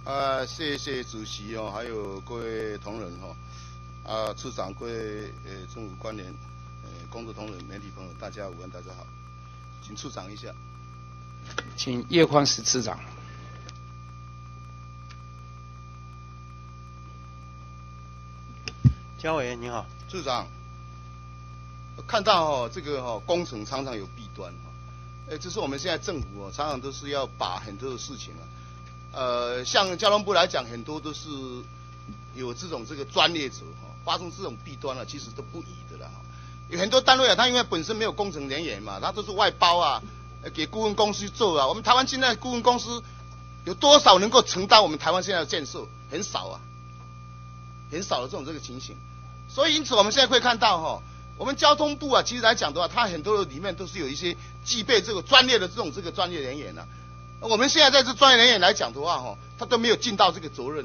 谢谢主席哦，还有各位同仁哈，处长、各位政府官员、工作同仁、媒体朋友，大家午安，大家好，请处长一下。 请叶匡时次长。 江委员您好， 处长，看到这个工程常常有弊端这是我们现在政府常常都是要把很多的事情像交通部来讲，很多都是有这个专业者发生这种弊端其实都不宜的啦有很多单位他因为本身没有工程人员嘛，他都是外包给顾问公司去做我们台湾现在顾问公司有多少能够承担我们台湾现在的建设？很少很少的这个情形。所以因此我们现在会看到我们交通部其实来讲的话，它很多的里面都是有一些具备这个专业的这个专业人员我们现在在这专业人员来讲的话他都没有尽到这个责任。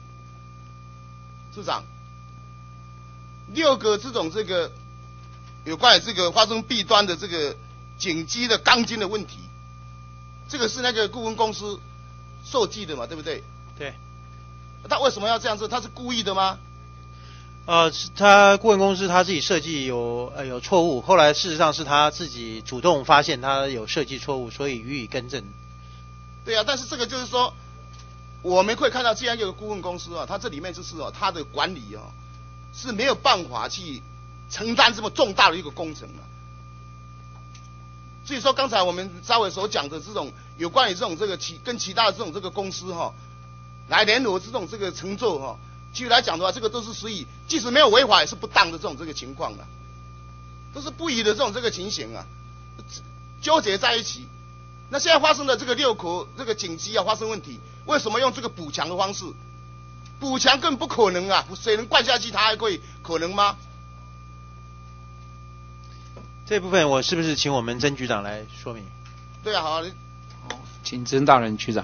处长，6个这种有关于发生弊端的紧急的钢筋的问题，这个是那个顾问公司设计的嘛，对不对？ 对。 他为什么要这样做？他是故意的吗？ 他顾问公司他自己设计有错误，后来事实上是他自己主动发现他有设计错误，所以予以更正。 对但是这个就是说，我们会看到，既然有个顾问公司它这里面就是它的管理是没有办法去承担这么重大的一个工程所以说，刚才我们稍微所讲的这种有关于跟其他的这种公司来联合这个承做其实来讲的话，这个都是属于即使没有违法也是不当的这个情况都是不宜的这个情形纠结在一起。那现在发生的6口紧急发生问题，为什么用这个补强的方式？补强更不可能水能灌下去，它还可能吗？ 这部分我是不是请我们曾局长来说明？ 对好， 请曾大人局长。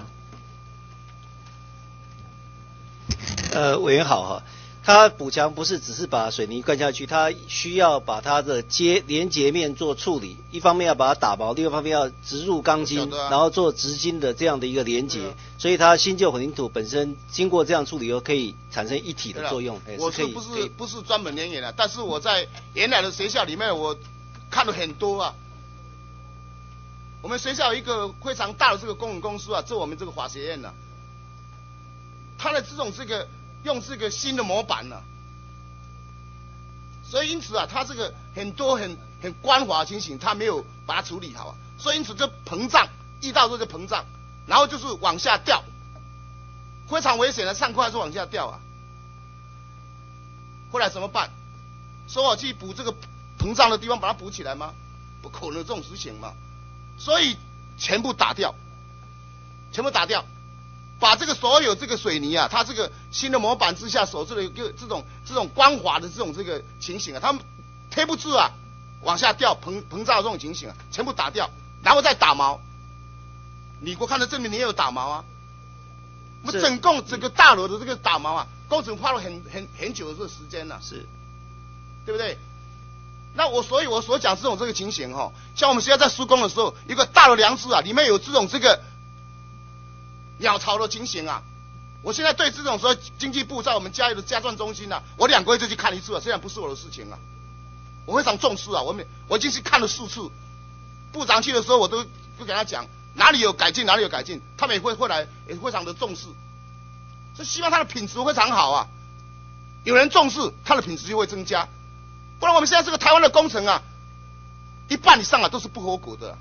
委员好他补强不是只是把水泥灌下去，他需要把它的连结面做处理，一方面要把它打薄，另一方面要植入钢筋，然后做直筋的这样的一个连结，所以它新旧混凝土本身经过这样处理后，可以产生一体的作用。 我是不是专门人员但是我在原来的学校里面，我看了很多我们学校有一个非常大的公共公司做我们法学院它的用新的模板所以因此它很多很光滑的情形，它没有把它处理好所以因此就膨胀，遇到膨胀，然后就是往下掉，非常危险的，上块是往下掉后来怎么办？说我去补膨胀的地方把它补起来吗？不可能这种事情嘛，所以全部打掉，把所有水泥它新的模板之下所做的这种光滑的这种情形它贴不住往下掉膨胀的这种情形全部打掉，然后再打毛。你给我看到证明你也有打毛我们整个大楼的打毛工程花了很久的时间是， 对不对？那所以我所讲这种情形像我们现在在施工的时候，一个大的梁子里面有这种鸟巢的情形我现在对这种经济部在我们嘉义的家政中心我2个月就去看一次虽然不是我的事情我非常重视我已经去看了4次。部长去的时候我都跟他讲哪里有改进，他们也会来，也非常的重视，所以希望它的品质非常好有人重视，它的品质就会增加。不然我们现在台湾的工程一半以上都是不合格的。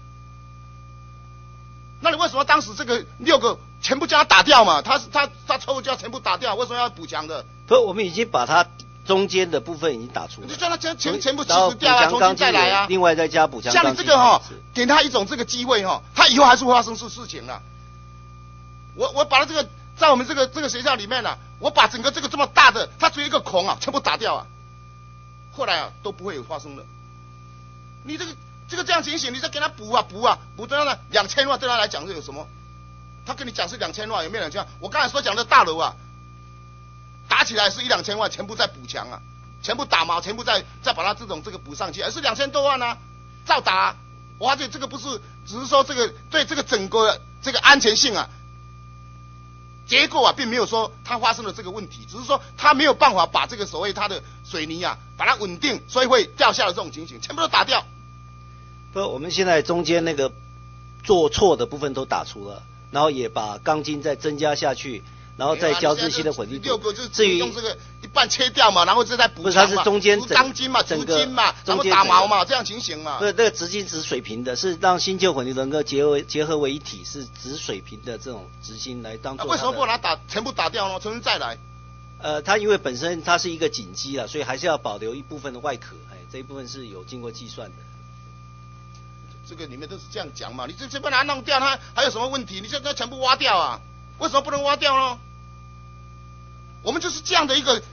那你为什么当时6个全部将它打掉嘛？他错误就要全部打掉，为什么要补强的？ 不，我们已经把它中间的部分已经打出来， 你就叫它全部去除掉重新再来另外再加补强钢筋。 像你给他一种机会他以后还是会发生事情我把它在我们这个学校里面我把整个这么大的它只有一个孔全部打掉后来都不会有发生的。你这样情形，你再给他补到了2000万，对他来讲是有什么？他跟你讲是2000万，有没有2000万？我刚才所讲的大楼打起来是1、2千万，全部在补强全部打毛，全部再把它补上去，是2000多万照打我发觉这个不是只是说对整个安全性结构啊，并没有说它发生了这个问题，只是说它没有办法把这个所谓它的水泥啊，把它稳定，所以会掉下的这种情形，全部都打掉。 不，我们现在中间那个做错的部分都打除了，然后也把钢筋再增加下去，然后再交织新的混凝土。 6个就是至于用这个一半切掉嘛，然后再补不是， 墙嘛， 它是中间钢筋嘛，竹筋嘛，然后打毛嘛，这样情形嘛。 不是，那个直筋是水平的，是让新旧混凝土能够结合为一体，是直水平的这种直筋来当做。 为什么不把它全部打掉呢？重新再来。 它因为本身它是一个紧基啊，所以还是要保留一部分的外壳，这一部分是有经过计算的。 这个里面都是这样讲嘛，你这全部把它弄掉，它还有什么问题？你现在全部挖掉啊？为什么不能挖掉呢？我们就是这样的一个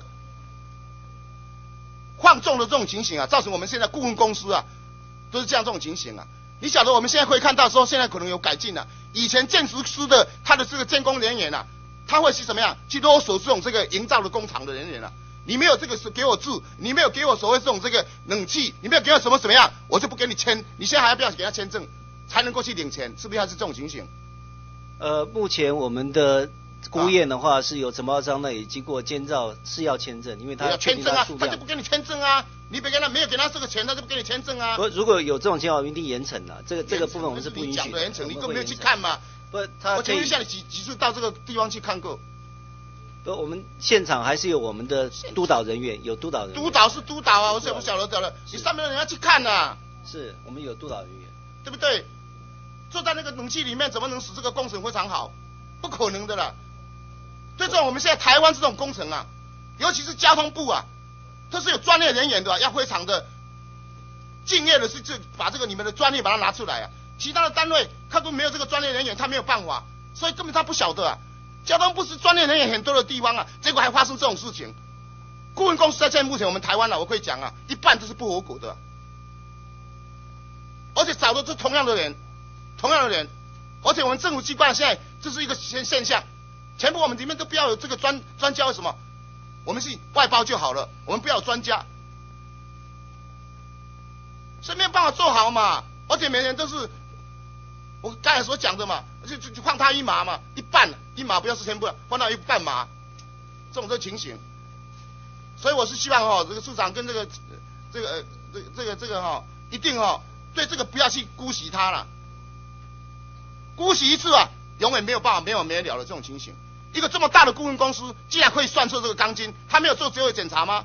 放纵的这种情形啊，造成我们现在顾问公司啊都是这样这种情形啊。你晓得我们现在可以看到说，现在可能有改进了、以前建筑师的他的这个监工人员啊，他会是怎么样去勒索这种这个营造的工厂的人员啊？你没有这个是给我住，你没有给我所谓这种这个冷气，你没有给我什么样，我就不给你签。你现在还要不要给他签证，才能够去领钱？是不是还是这种情形？ 目前我们的孤雁的话是由承包商那里经过监造是要签证，因为他要签证啊，他就不给你签证啊。你没有给他这个钱，他就不给你签证啊。 如果有这种情况，一定严惩的。这个部分我们是不允许的。 你讲的严惩，你根本没有去看嘛。 不， 我请问一下，你几次到这个地方去看过？ 我们现场还是有我们的督导人员，有督导人员。 督导是督导啊，我不晓得了。你上面的人要去看呐。 是我们有督导人员， 对不对？坐在那个冷气里面，怎么能使这个工程非常好？不可能的啦。对这种我们现在台湾这种工程啊，尤其是交通部啊，都是有专业人员的、要非常的敬业的是把这个你们的专业把它拿出来啊。其他的单位他都没有这个专业人员，他没有办法，所以根本他不晓得啊。交通部是专业人员很多的地方啊，结果还发生这种事情。顾问公司在现在目前我们台湾啊，我可以讲啊，一半都是不合格的、而且找的是同样的人，而且我们政府机关现在这是一个现象，全部我们里面都不要有这个专家，为什么？我们是外包就好了，我们不要有专家，所以没有办法做好嘛。而且每年都是我刚才所讲的嘛，就放他一马嘛，一马不要是全部，放到一半马，这种情形。所以我是希望这个处长跟这个一定对这个不要去姑息他了，姑息一次啊，永远没有办法没完没了的这种情形。一个这么大的顾问公司，竟然可以算出这个钢筋，他没有做最后检查吗？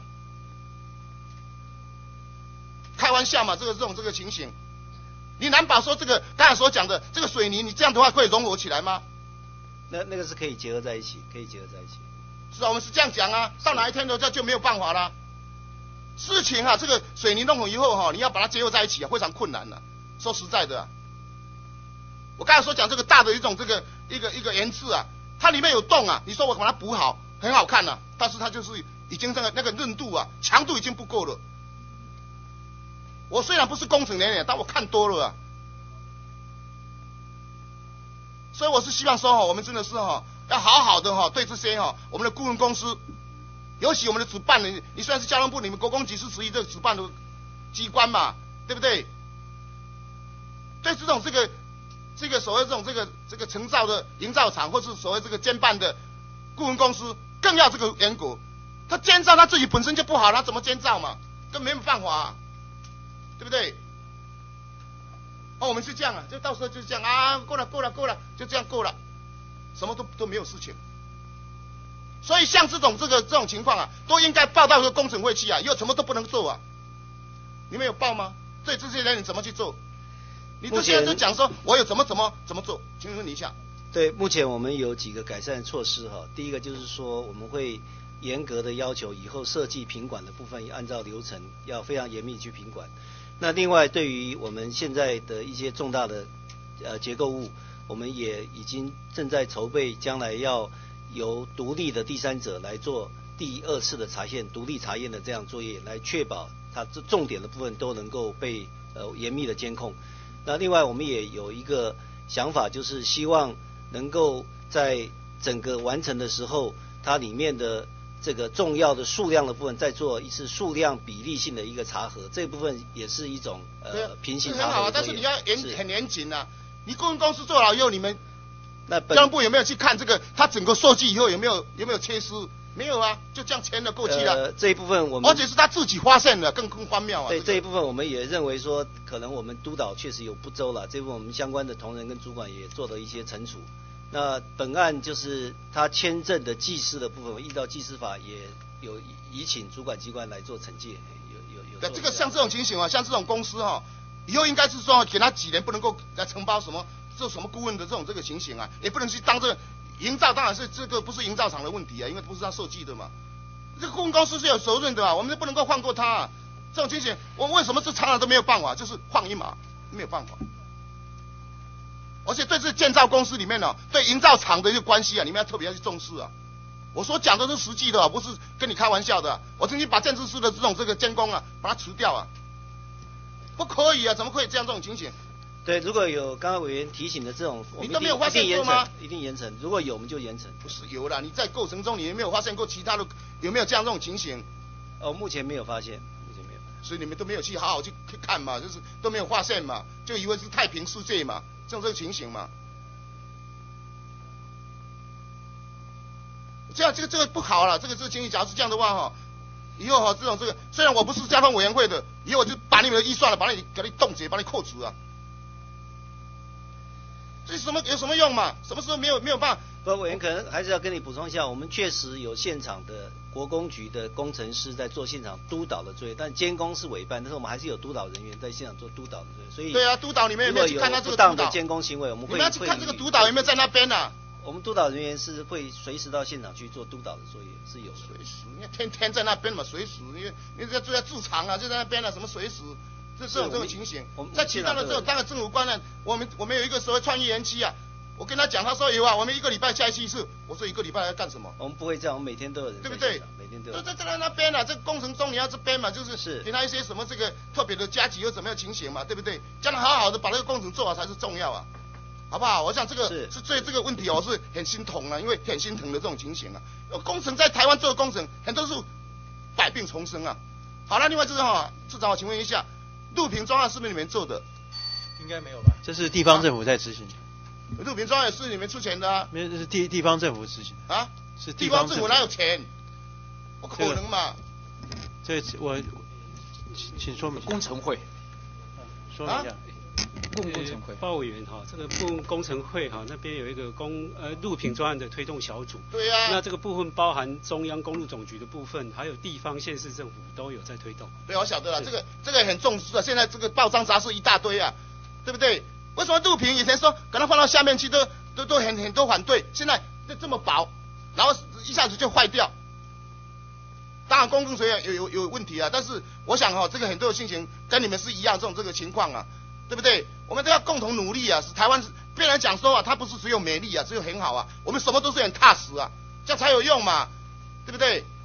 开玩笑嘛，这个情形，你难保说这个刚才所讲的这个水泥，你这样的话可以融合起来吗？ 那个是可以结合在一起， 是啊，我们是这样讲啊，到哪一天的就没有办法了。事情啊，这个水泥弄好以后你要把它结合在一起啊，非常困难的。说实在的我刚才所讲这个大的一种这个一个岩刺啊，它里面有洞啊，你说我把它补好，很好看但是它就是已经那个韧度啊、强度已经不够了。我虽然不是工程人员，但我看多了啊。所以我是希望说我们真的是要好好的对这些我们的顾问公司，尤其我们的主办人，你虽然是交通部，你们国工局是属于这个主办的机关嘛，对不对？对这种这个所谓这种这个承造的营造厂，或是所谓这个监办的顾问公司，更要这个严格。他监造他自己本身就不好，他怎么监造嘛？更没有办法对不对？我们是这样就到时候就这样够了，就这样够了，什么都没有事情。所以像这种情况都应该报到这个工程会去以后什么都不能做你们有报吗？对这些人你怎么去做？你这些就讲说我有怎么做，请问你一下。 对，目前我们有几个改善措施第一个就是说我们会严格的要求以后设计品管的部分按照流程要非常严密去品管。那另外对于我们现在的一些重大的结构物，我们也已经正在筹备将来要由独立的第三者来做第二次的独立查验的这样作业，来确保它这重点的部分都能够被严密的监控。那另外我们也有一个想法，就是希望能够在整个完成的时候，它里面的这个重要的数量的部分再做一次数量比例性的一个查核，这部分也是一种平行查核的作业。 很好但是你要很严谨你顾问公司做好以后，你们那交通部有没有去看这个？他整个设计以后有没有缺失？没有啊，就这样签了过去了。 这一部分我们， 而且是他自己发现的，更荒谬啊。 对、这一部分我们也认为说，可能我们督导确实有不周了。这部分我们相关的同仁跟主管也做了一些惩处。那本案就是他签证的技师的部分，依照技师法也有移请主管机关来做惩戒。有。 对，这个像这种情形啊，像这种公司哈，以后应该是说给他几年不能够来承包什么做什么顾问的这个情形啊，也不能去当这个。营造当然是这个不是营造厂的问题啊，因为不是他设计的嘛。这个顾问公司是有责任的啊，我们不能够放过他啊。这种情形，我为什么是常常都没有办法，就是放一马，没有办法。而且对这建造公司里面呢，对营造厂的一个关系啊，你们要特别要去重视啊。我所讲的是实际的啊，不是跟你开玩笑的啊。我曾经把建筑师的这个监工啊，把它除掉啊，不可以啊，怎么会这样这种情形？ 对，如果有刚刚委员提醒的这种， 你都没有发现过吗？ 一定严惩。如果有，我们就严惩。 不是有啦，你在过程中你有没有发现过其他的？有没有这样这种情形？ 目前没有发现， 所以你们都没有去好好去看嘛，就是都没有发现嘛，就以为是太平世界嘛，这种情形嘛。这样这个不好了，这个情形假如是这样的话哈，以后哈这个虽然我不是交通委员会的，以后我就把你们的预算了，给你冻结，把你扣除啊。这有什么用嘛？什么时候没有办法？ 不，委员可能还是要跟你补充一下，我们确实有现场的国工局的工程师在做现场督导的作业，但监工是委办，但是我们还是有督导人员在现场做督导的作业。所以对啊，督导你们有没有去看他这个督导？ 不当的监工行为，我们会你们要去看这个督导有没有在那边啊？ 我们督导人员是会随时到现场去做督导的作业，是有随时，你天天在那边嘛，随时你就在驻场啊，就在那边啊，什么随时。这种情形，在其他的这种当然政府官呢，我们有一个所谓创意园区啊，我跟他讲，他说有啊，我们1个礼拜下一次，我说1个礼拜要干什么？ 我们不会这样，我们每天都有人， 对不对？ 每天都有。 就在那边啊，这个工程中你要这边嘛，就是给他一些什么这个特别的加急又怎么样情形嘛，对不对？将来好好的把这个工程做好才是重要啊，好不好？我想这个是对这个问题我是很心疼啊，因为很心疼的这种情形啊，工程在台湾做的工程很多是百病丛生啊。好了，另外就是市长，我请问一下。路平专案是不是你们做的？ 应该没有吧？这是地方政府在执行。 路平专案也是你们出钱的啊？ 没有，这是地方政府执行啊？ 是地方政府哪有钱？不可能嘛？ 这我请说明。 工程会， 说明一下。 工程会。 鲍委员哈，这个部分工程会哈那边有一个路平专案的推动小组。 对呀。 那这个部分包含中央公路总局的部分，还有地方县市政府都有在推动。 对，我晓得了，这个很重视啊，现在这个报章杂志一大堆啊，对不对？为什么路平以前说把它放到下面去都很多反对，现在这么薄，然后一下子就坏掉。当然公共水源有问题啊，但是我想这个很多的情形跟你们是一样这个情况啊。对不对？我们都要共同努力啊！使台湾别人讲说啊，它不是只有美丽啊，只有很好啊，我们什么都是很踏实啊，这样才有用嘛，对不对？